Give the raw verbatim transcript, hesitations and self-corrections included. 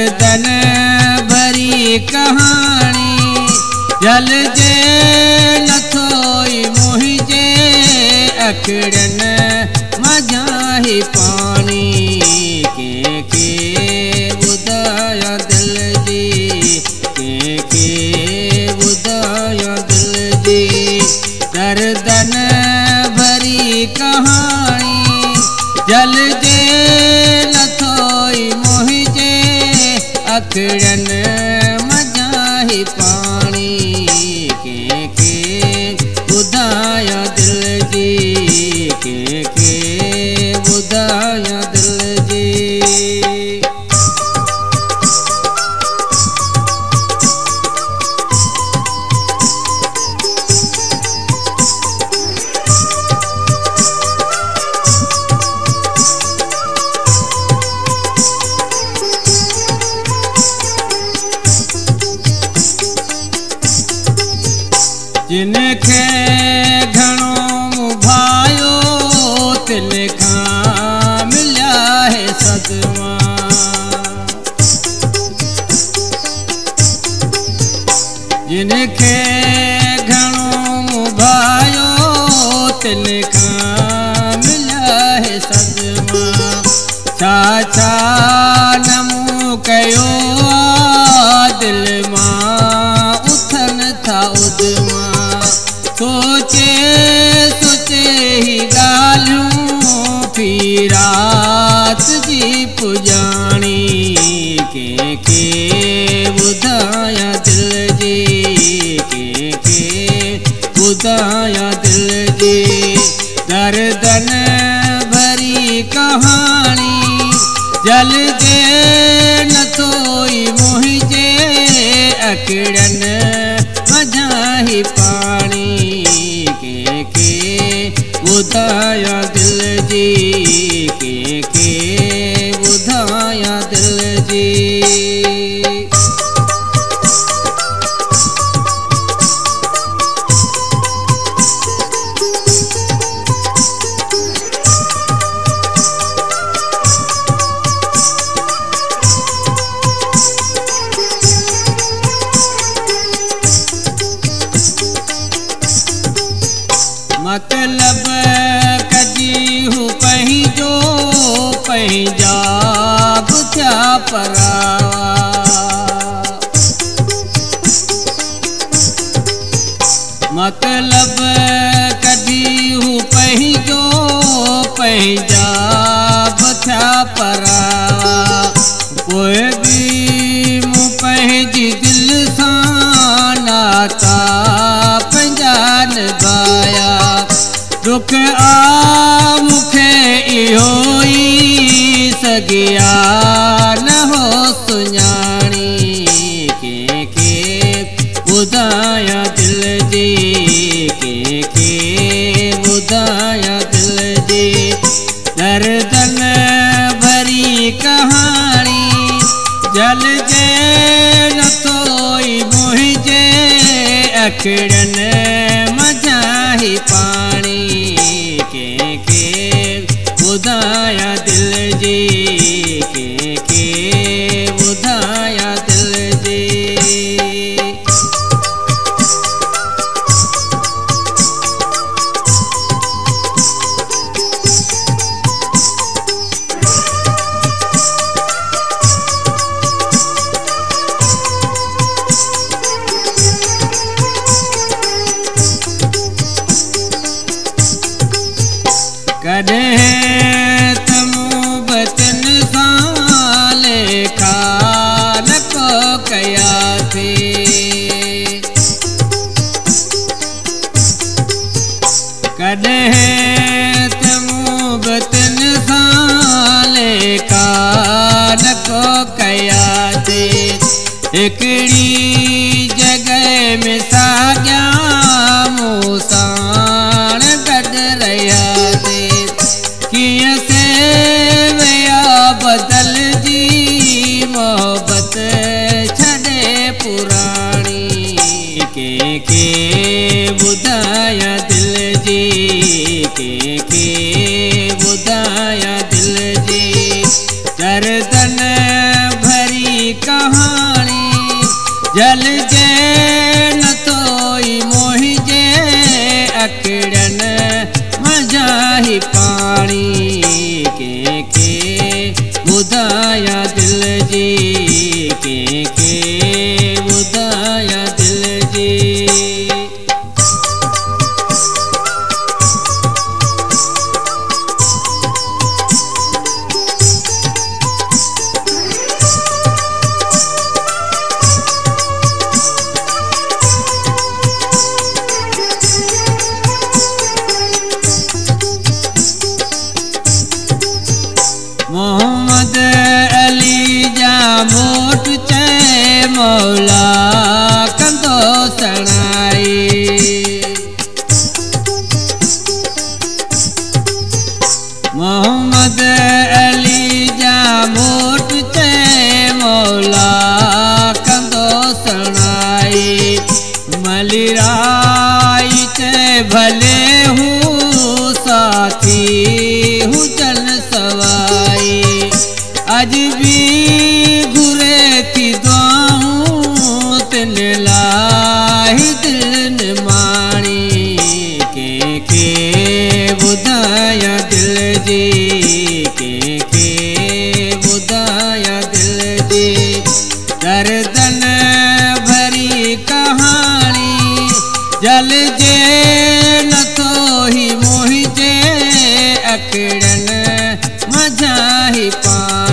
दर्दन भरी कहानी जलजे नथोई मुहिंजे अखड़न मजाही पानी के के बुधाया दिल जी के के बुधाया दिल जी दर्दन भरी कहानी जलजे नथोई मुहिंजे अखड़न मजाही पानी के के बुधाया दिल जी के के बुधाया दिल जी जिनखे घणो भायो तिनखां मिलिया है सदमा जिनखे घणो भायो तिनखां मिलिया है सदमा छा छा नमू कयो दिल मां उथन था उदमा सोचे सोचे ही गालूं पी रात जी पुजानी के के बुधाया दिल जी के के बुधाया दिल जी दर्दन भरी कहानी जलजे नथोई मुहिंजे अखड़न मजाही पानी के के बुधाया दिल जी के के बुधाया दिल जी मतलब कदी हूँ पंहिंजो पंहिंजा बुझा परावा मतलब कदी हूँ पंहिंजो पंहिंजा बुझा परावा पोइ बि मूं पंहिंजी दिल सां नाता पंहिंजा निभाया दुख आ मुखे इहो ई सगिया न हो सुञाणी के के बुधाया दिल जी के के बुधाया दिल जी दर्दन भरी कहानी जलजे नथोई मुहिंजे अखड़न मजाही पानी के के बुधाया दिल जी के के बुधाया दिल जी कॾहिं त मूं बचन सां लेखा न को कयासीं कॾहिं त मूं बचन सां लेखा न को कयासीं हिकिड़ी जॻह में साॻिया मूं साण गॾु रहियासीं किया से वया बदल जी मोहब्बत छड़े पुरानी के के बुधाया दिल जी के के बुधाया दिल जी दर्दन भरी ॿुधाया दिल जी कंहिंखे ॿुधाया दिल जी मोहम्मद अली जा मोट चए मौला कंदो सणाई मोहम्मद अली जा मोट चए मौला कंदो सणाई मलिराई चए भले हूँ साथी हुजन सवाई अज भी घुरे थी दुआऊं तिन लाही दिल माणी कंहिंखे ॿुधाया दिल जी कंहिंखे ॿुधाया दिल जी दर्दन भरी कहाणी जलजे नथो ही मोहिजे अकड़न मजा ही पानी